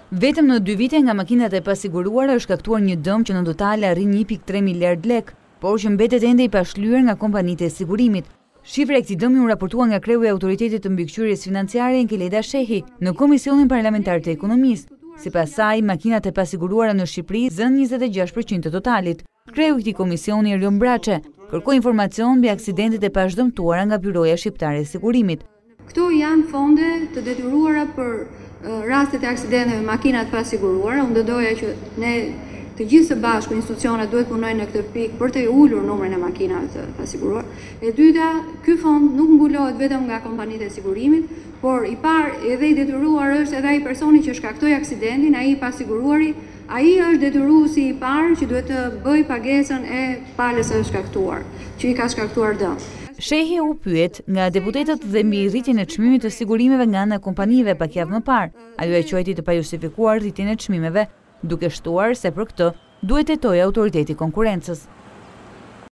Vetëm në 2 vite nga makinat e pasiguruara është shkaktuar një dëm që në total arrin 1.3 miliard lek, por që mbetet ende i pashlyer nga kompanitë e sigurimit. Shifra e këtij dëmi u raportua nga kreu i Autoritetit të Mbikëqyrjes Financiare Enkeleda Shehi në Komisionin Parlamentar të Ekonomisë. Sipas saj, makinat e pasiguruara në Shqipëri zën 26% të totalit. Kreu i këtij komisioni Erion Braçe kërkoi informacion mbi aksidentet e pazhdëmtuara nga Byroja Shqiptare e Sigurimit. Këto janë fonde të detyruara për rastet e aksidenteve me makinat pasiguruara. Unë doja që ne të gjithë së bashku institucionet duhet punojnë në këtë pikë për të ulur numrin e makinave të pasiguruar. E dyta, ky fond nuk mbulohet vetëm nga kompanitë e sigurimit, por i parë edhe i detyruar është edhe ai personi që shkaktoi aksidentin, ai i pasiguruari, ai është detyruesi i parë që duhet të bëjë pagesën e palës së shkaktuar, që i ka shkaktuar dëm. Shehi u pyet nga deputetët dhe mbi rritjen e çmimit të sigurimeve nga ana e kompanive pak javë më parë. Ajo e quajti të pajustifikuar rritjen e çmimeve, duke shtuar se për këtë duhet hetojë Autoriteti i Konkurrencës.